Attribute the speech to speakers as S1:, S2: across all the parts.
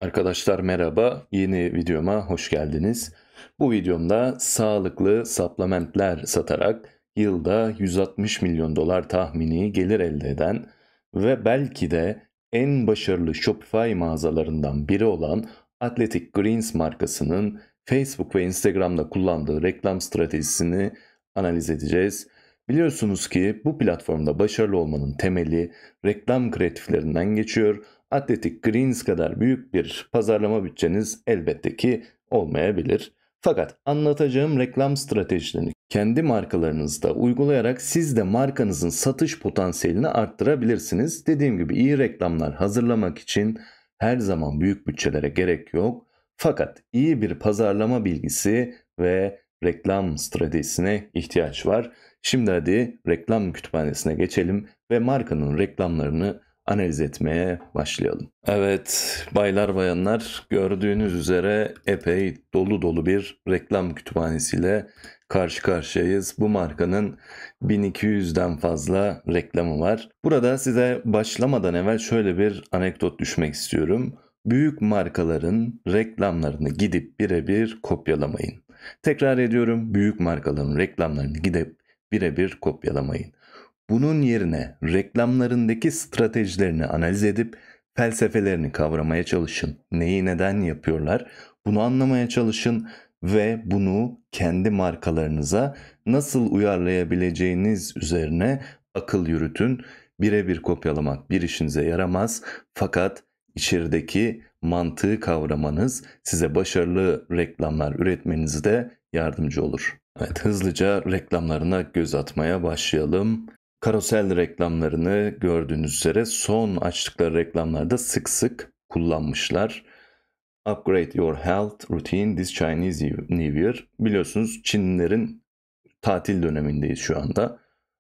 S1: Arkadaşlar merhaba, yeni videoma hoş geldiniz. Bu videomda sağlıklı supplementler satarak yılda 160 milyon dolar tahmini gelir elde eden ve belki de en başarılı Shopify mağazalarından biri olan Athletic Greens markasının Facebook ve Instagram'da kullandığı reklam stratejisini analiz edeceğiz. Biliyorsunuz ki bu platformda başarılı olmanın temeli reklam kreatiflerinden geçiyor. Athletic Greens kadar büyük bir pazarlama bütçeniz elbette ki olmayabilir. Fakat anlatacağım reklam stratejilerini kendi markalarınızda uygulayarak siz de markanızın satış potansiyelini arttırabilirsiniz. Dediğim gibi iyi reklamlar hazırlamak için her zaman büyük bütçelere gerek yok. Fakat iyi bir pazarlama bilgisi ve reklam stratejisine ihtiyaç var. Şimdi hadi reklam kütüphanesine geçelim ve markanın reklamlarını analiz etmeye başlayalım. Evet, baylar bayanlar, gördüğünüz üzere epey dolu dolu bir reklam kütüphanesiyle karşı karşıyayız. Bu markanın 1200'den fazla reklamı var. Burada size başlamadan evvel şöyle bir anekdot düşmek istiyorum. Büyük markaların reklamlarını gidip birebir kopyalamayın. Tekrar ediyorum, büyük markaların reklamlarını gidip birebir kopyalamayın. Bunun yerine reklamlarındaki stratejilerini analiz edip felsefelerini kavramaya çalışın. Neyi neden yapıyorlar? Bunu anlamaya çalışın ve bunu kendi markalarınıza nasıl uyarlayabileceğiniz üzerine akıl yürütün. Birebir kopyalamak bir işinize yaramaz, fakat içerideki mantığı kavramanız size başarılı reklamlar üretmenizde yardımcı olur. Evet, hızlıca reklamlarına göz atmaya başlayalım. Karosel reklamlarını gördüğünüz üzere son açtıkları reklamlarda sık sık kullanmışlar. Upgrade your health routine this Chinese New Year. Biliyorsunuz Çinlilerin tatil dönemindeyiz şu anda.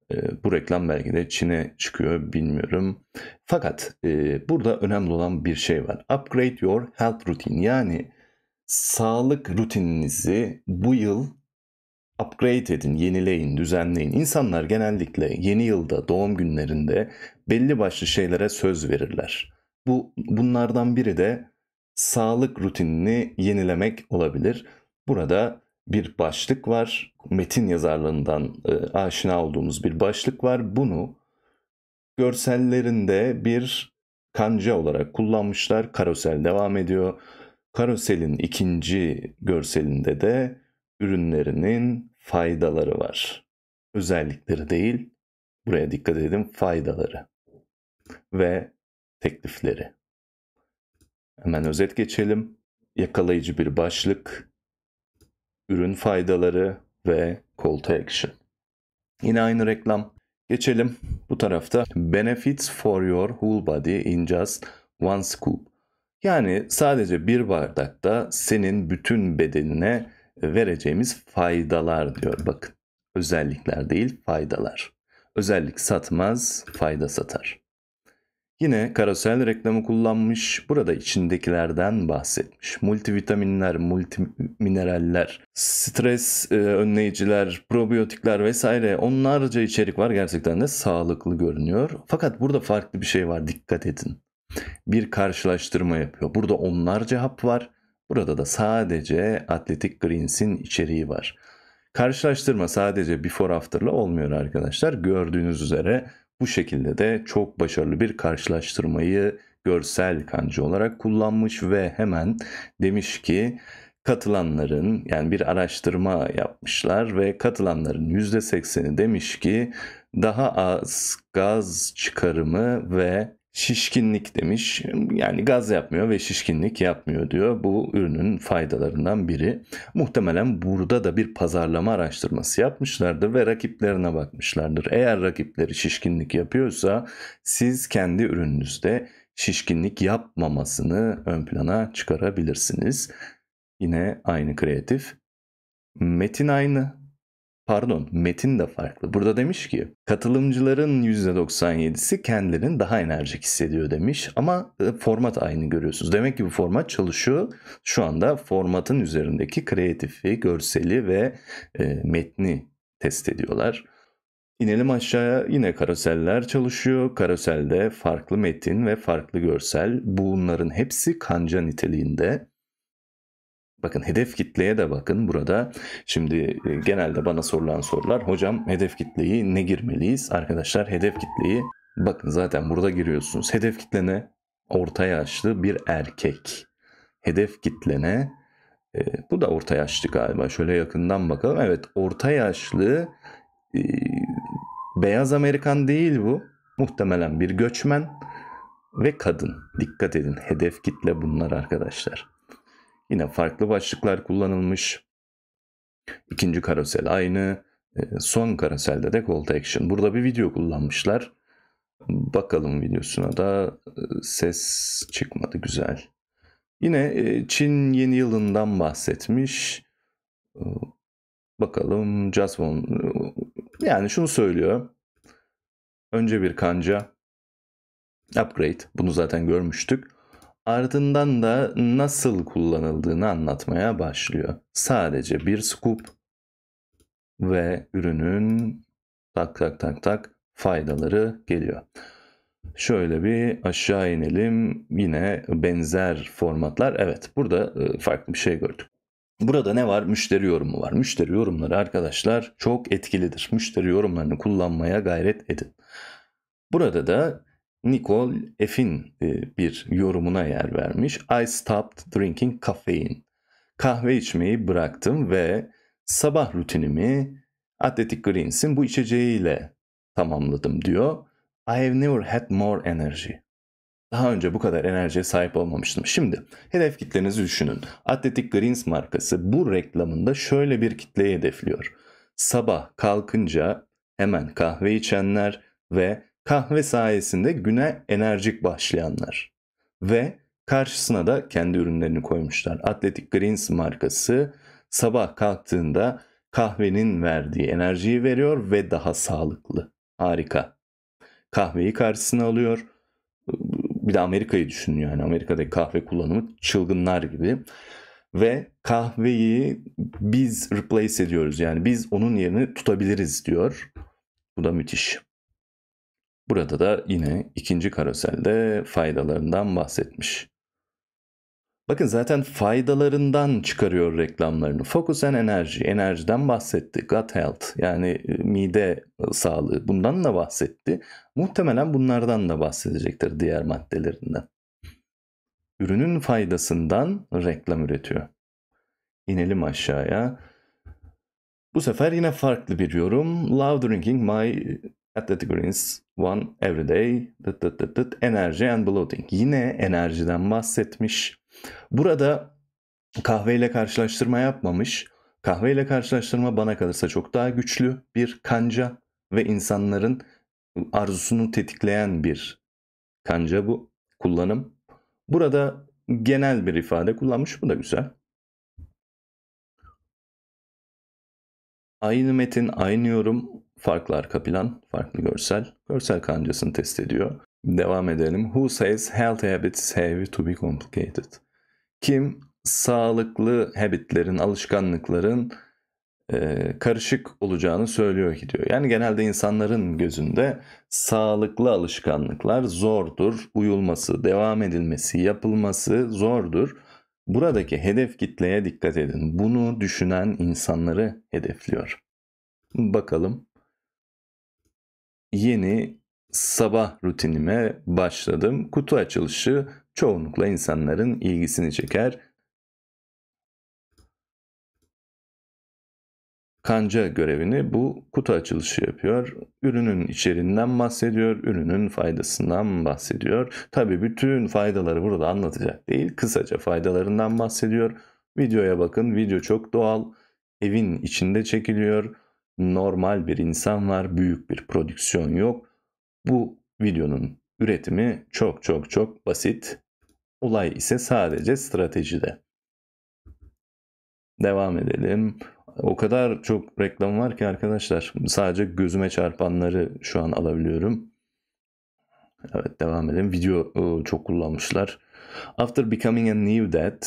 S1: Bu reklam belki de Çin'e çıkıyor, bilmiyorum. Fakat burada önemli olan bir şey var. Upgrade your health routine, yani sağlık rutininizi bu yıl upgrade edin, yenileyin, düzenleyin. İnsanlar genellikle yeni yılda, doğum günlerinde belli başlı şeylere söz verirler. Bunlardan biri de sağlık rutinini yenilemek olabilir. Burada bir başlık var. Metin yazarlığından aşina olduğumuz bir başlık var. Bunu görsellerinde bir kanca olarak kullanmışlar. Karosel devam ediyor. Karoselin ikinci görselinde de ürünlerinin faydaları var. Özellikleri değil, buraya dikkat edin, faydaları ve teklifleri. Hemen özet geçelim. Yakalayıcı bir başlık, ürün faydaları ve call to action. Yine aynı reklam. Geçelim bu tarafta. Benefits for your whole body in just one scoop. Yani sadece bir bardakta senin bütün bedenine vereceğimiz faydalar diyor. Bakın, özellikler değil, faydalar. Özellik satmaz, fayda satar. Yine karosel reklamı kullanmış. Burada içindekilerden bahsetmiş. Multivitaminler, multimineraller, stres önleyiciler, probiyotikler vesaire, onlarca içerik var. Gerçekten de sağlıklı görünüyor. Fakat burada farklı bir şey var. Dikkat edin. Bir karşılaştırma yapıyor. Burada onlarca hap var. Burada da sadece Athletic Greens'in içeriği var. Karşılaştırma sadece before after'la olmuyor arkadaşlar. Gördüğünüz üzere bu şekilde de çok başarılı bir karşılaştırmayı görsel kanji olarak kullanmış ve hemen demiş ki katılanların, yani bir araştırma yapmışlar ve katılanların %80'i demiş ki daha az gaz çıkarımı ve şişkinlik demiş. Yani gaz yapmıyor ve şişkinlik yapmıyor diyor. Bu ürünün faydalarından biri. Muhtemelen burada da bir pazarlama araştırması yapmışlardır ve rakiplerine bakmışlardır. Eğer rakipleri şişkinlik yapıyorsa siz kendi ürününüzde şişkinlik yapmamasını ön plana çıkarabilirsiniz. Yine aynı kreatif. Metin aynı. Pardon, metin de farklı. Burada demiş ki katılımcıların %97'si kendilerini daha enerjik hissediyor demiş. Ama format aynı, görüyorsunuz. Demek ki bu format çalışıyor. Şu anda formatın üzerindeki kreatifi, görseli ve metni test ediyorlar. İnelim aşağıya, yine karoseller çalışıyor. Karoselde farklı metin ve farklı görsel. Bunların hepsi kanca niteliğinde. Bakın hedef kitleye de bakın burada. Şimdi genelde bana sorulan sorular, hocam hedef kitleyi ne girmeliyiz? Arkadaşlar hedef kitleyi bakın zaten burada giriyorsunuz. Hedef kitle ne? Orta yaşlı bir erkek. Hedef kitle ne? Bu da orta yaşlı galiba. Şöyle yakından bakalım. Evet, orta yaşlı, e, beyaz Amerikan değil bu. Muhtemelen bir göçmen ve kadın. Dikkat edin, hedef kitle bunlar arkadaşlar. Yine farklı başlıklar kullanılmış. İkinci karosel aynı. Son karoselde de call to action. Burada bir video kullanmışlar. Bakalım videosuna da, ses çıkmadı, güzel. Yine Çin yeni yılından bahsetmiş. Bakalım just one. Yani şunu söylüyor. Önce bir kanca. Upgrade. Bunu zaten görmüştük. Ardından da nasıl kullanıldığını anlatmaya başlıyor. Sadece bir scoop ve ürünün tak tak tak tak faydaları geliyor. Şöyle bir aşağı inelim. Yine benzer formatlar. Evet, burada farklı bir şey gördük. Burada ne var? Müşteri yorumu var. Müşteri yorumları arkadaşlar çok etkilidir. Müşteri yorumlarını kullanmaya gayret edin. Burada da Nicole F'in bir yorumuna yer vermiş. I stopped drinking caffeine. Kahve içmeyi bıraktım ve sabah rutinimi Athletic Greens'in bu içeceğiyle tamamladım diyor. I have never had more energy. Daha önce bu kadar enerjiye sahip olmamıştım. Şimdi hedef kitlenizi düşünün. Athletic Greens markası bu reklamında şöyle bir kitleyi hedefliyor. Sabah kalkınca hemen kahve içenler ve kahve sayesinde güne enerjik başlayanlar. Ve karşısına da kendi ürünlerini koymuşlar. Athletic Greens markası sabah kalktığında kahvenin verdiği enerjiyi veriyor ve daha sağlıklı. Harika. Kahveyi karşısına alıyor. Bir de Amerika'yı düşün yani. Amerika'daki kahve kullanımı çılgınlar gibi. Ve kahveyi biz replace ediyoruz. Yani biz onun yerini tutabiliriz diyor. Bu da müthiş. Burada da yine ikinci karoselde faydalarından bahsetmiş. Bakın zaten faydalarından çıkarıyor reklamlarını. Focus and enerji, enerjiden bahsetti. Gut health, yani mide sağlığı, bundan da bahsetti. Muhtemelen bunlardan da bahsedecektir, diğer maddelerinden. Ürünün faydasından reklam üretiyor. İnelim aşağıya. Bu sefer yine farklı bir yorum. Love drinking my Athletic Greens one every day. Energy and bloating. Yine enerjiden bahsetmiş. Burada kahveyle karşılaştırma yapmamış. Kahveyle karşılaştırma bana kalırsa çok daha güçlü bir kanca ve insanların arzusunu tetikleyen bir kanca bu kullanım. Burada genel bir ifade kullanmış. Bu da güzel. Aynı metin, aynı yorum, farklı arka plan, farklı görsel. Görsel kancasını test ediyor. Devam edelim. Who says healthy habits have to be complicated? Kim sağlıklı habitlerin, alışkanlıkların karışık olacağını söylüyor ki diyor. Yani genelde insanların gözünde sağlıklı alışkanlıklar zordur. Uyulması, devam edilmesi, yapılması zordur. Buradaki hedef kitleye dikkat edin. Bunu düşünen insanları hedefliyor. Bakalım. Yeni sabah rutinime başladım. Kutu açılışı çoğunlukla insanların ilgisini çeker. Kanca görevini bu kutu açılışı yapıyor. Ürünün içeriğinden bahsediyor, ürünün faydasından bahsediyor. Tabii bütün faydaları burada anlatacak değil, kısaca faydalarından bahsediyor. Videoya bakın, video çok doğal, evin içinde çekiliyor. Normal bir insan var, büyük bir prodüksiyon yok. Bu videonun üretimi çok çok çok basit. Olay ise sadece stratejide. Devam edelim. O kadar çok reklam var ki arkadaşlar, sadece gözüme çarpanları şu an alabiliyorum. Evet, devam edelim. Video çok kullanmışlar. After becoming a new dad.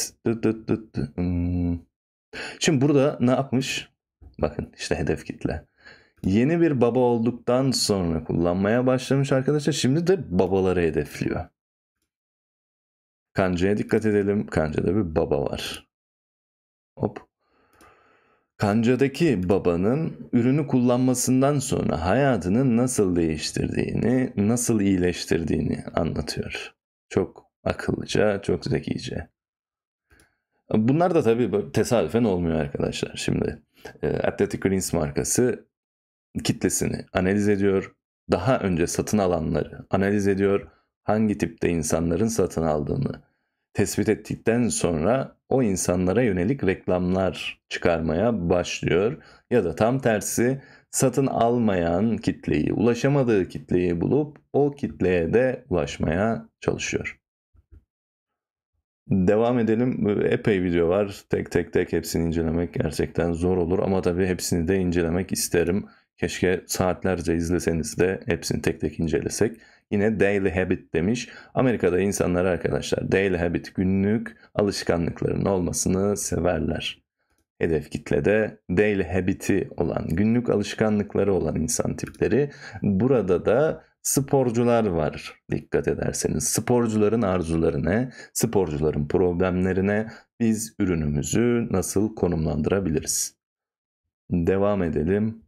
S1: Şimdi burada ne yapmış? Bakın işte hedef kitle. Yeni bir baba olduktan sonra kullanmaya başlamış arkadaşlar. Şimdi de babaları hedefliyor. Kancaya dikkat edelim. Kancada bir baba var. Hop. Kancadaki babanın ürünü kullanmasından sonra hayatını nasıl değiştirdiğini, nasıl iyileştirdiğini anlatıyor. Çok akıllıca, çok zekice. Bunlar da tabii böyle tesadüfen olmuyor arkadaşlar. Şimdi Athletic Greens markası kitlesini analiz ediyor. Daha önce satın alanları analiz ediyor. Hangi tipte insanların satın aldığını tespit ettikten sonra o insanlara yönelik reklamlar çıkarmaya başlıyor. Ya da tam tersi satın almayan kitleyi, ulaşamadığı kitleyi bulup o kitleye de ulaşmaya çalışıyor. Devam edelim. Epey video var. Tek tek hepsini incelemek gerçekten zor olur. Ama tabii hepsini de incelemek isterim. Keşke saatlerce izleseniz de hepsini tek tek incelesek. Yine Daily Habit demiş. Amerika'da insanlar arkadaşlar Daily Habit günlük alışkanlıkların olmasını severler. Hedef kitlede Daily Habit'i olan, günlük alışkanlıkları olan insan tipleri. Burada da sporcular var dikkat ederseniz. Sporcuların arzuları ne? Sporcuların problemlerine biz ürünümüzü nasıl konumlandırabiliriz? Devam edelim.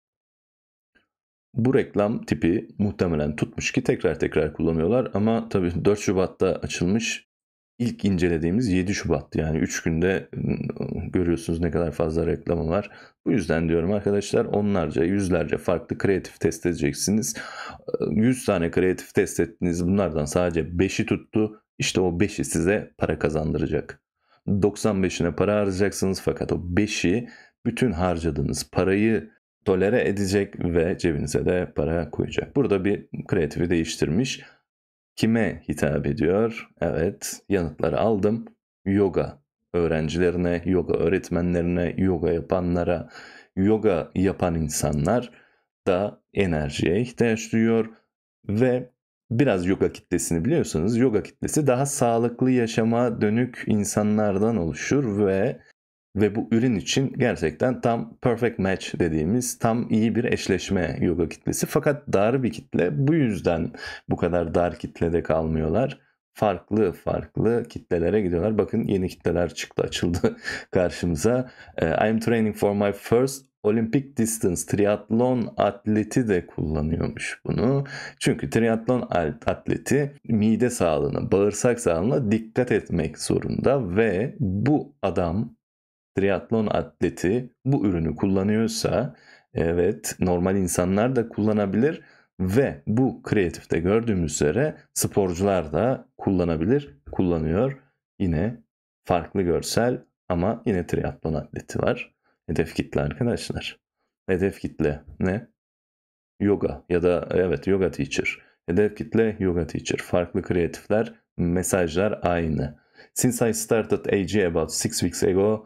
S1: Bu reklam tipi muhtemelen tutmuş ki tekrar kullanıyorlar ama tabii 4 Şubat'ta açılmış. İlk incelediğimiz 7 Şubat, yani 3 günde görüyorsunuz ne kadar fazla reklamı var. Bu yüzden diyorum arkadaşlar, onlarca, yüzlerce farklı kreatif test edeceksiniz. 100 tane kreatif test ettiniz, bunlardan sadece 5'i tuttu. İşte o 5'i size para kazandıracak. 95'ine para harcayacaksınız fakat o 5'i bütün harcadığınız parayı tolere edecek ve cebinize de para koyacak. Burada bir kreatifi değiştirmiş. Kime hitap ediyor? Evet, yanıtları aldım. Yoga öğrencilerine, yoga öğretmenlerine, yoga yapanlara, yoga yapan insanlar da enerjiye ihtiyaç duyuyor ve biraz yoga kitlesini biliyorsunuz. Yoga kitlesi daha sağlıklı yaşama dönük insanlardan oluşur ve bu ürün için gerçekten tam perfect match dediğimiz tam iyi bir eşleşme yoga kitlesi. Fakat dar bir kitle, bu yüzden bu kadar dar kitlede kalmıyorlar. Farklı kitlelere gidiyorlar. Bakın yeni kitleler çıktı, açıldı karşımıza. I'm training for my first Olympic distance. Triatlon atleti de kullanıyormuş bunu. Çünkü triatlon atleti mide sağlığına, bağırsak sağlığına dikkat etmek zorunda ve bu adam, triatlon atleti, bu ürünü kullanıyorsa evet, normal insanlar da kullanabilir ve bu kreatifte gördüğümüz üzere sporcular da kullanabilir, kullanıyor. Yine farklı görsel ama yine triatlon atleti var. Hedef kitle arkadaşlar. Hedef kitle ne? Yoga ya da evet, yoga teacher. Hedef kitle yoga teacher. Farklı kreatifler, mesajlar aynı. Since I started AG about 6 weeks ago,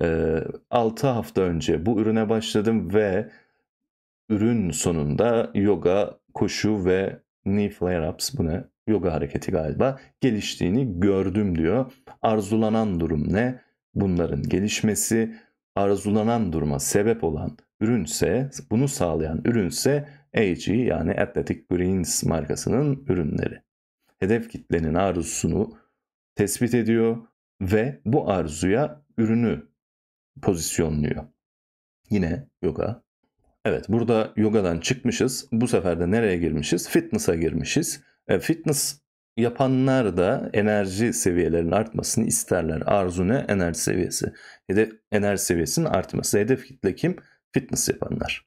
S1: 6 hafta önce bu ürüne başladım ve ürün sonunda yoga, koşu ve knee flare-ups, bu ne? Yoga hareketi galiba, geliştiğini gördüm diyor. Arzulanan durum ne? Bunların gelişmesi, arzulanan duruma sebep olan ürünse, bunu sağlayan ürünse AG yani Athletic Greens markasının ürünleri. Hedef kitlenin arzusunu tespit ediyor ve bu arzuya ürünü pozisyonluyor. Yine yoga. Evet, burada yogadan çıkmışız. Bu sefer de nereye girmişiz? Fitness'a girmişiz. Fitness yapanlar da enerji seviyelerinin artmasını isterler. Arzu ne? Enerji seviyesi. Enerji seviyesinin artması. Hedef kitle kim? Fitness yapanlar.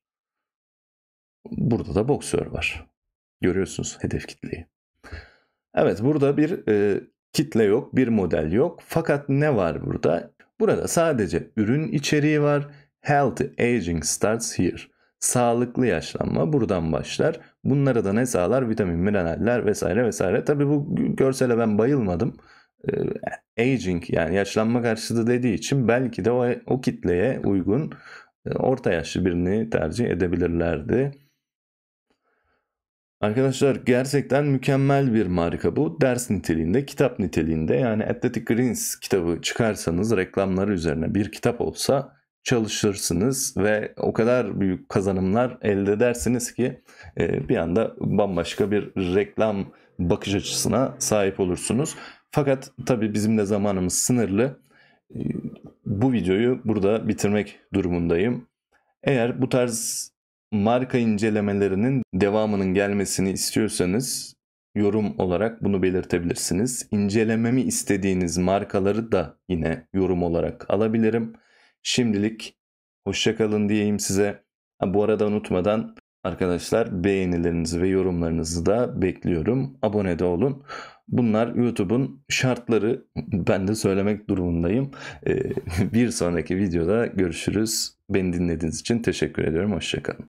S1: Burada da boksör var. Görüyorsunuz hedef kitleyi. Evet, burada bir kitle yok, bir model yok. Fakat ne var burada? Burada sadece ürün içeriği var. Healthy aging starts here. Sağlıklı yaşlanma buradan başlar. Bunlara da ne sağlar? Vitamin, mineraller vesaire. Tabii bu görsele ben bayılmadım. Aging yani yaşlanma karşıtı dediği için belki de o kitleye uygun orta yaşlı birini tercih edebilirlerdi. Arkadaşlar gerçekten mükemmel bir marka bu. Ders niteliğinde, kitap niteliğinde, yani Athletic Greens kitabı çıkarsanız reklamları üzerine bir kitap olsa çalışırsınız ve o kadar büyük kazanımlar elde edersiniz ki bir anda bambaşka bir reklam bakış açısına sahip olursunuz. Fakat tabii bizim de zamanımız sınırlı. E, Bu videoyu burada bitirmek durumundayım. Eğer bu tarz marka incelemelerinin devamının gelmesini istiyorsanız yorum olarak bunu belirtebilirsiniz. İncelememi istediğiniz markaları da yine yorum olarak alabilirim. Şimdilik hoşça kalın diyeyim size. Bu arada unutmadan arkadaşlar beğenilerinizi ve yorumlarınızı da bekliyorum. Abone de olun. Bunlar YouTube'un şartları. Ben de söylemek durumundayım. Bir sonraki videoda görüşürüz. Beni dinlediğiniz için teşekkür ediyorum. Hoşça kalın.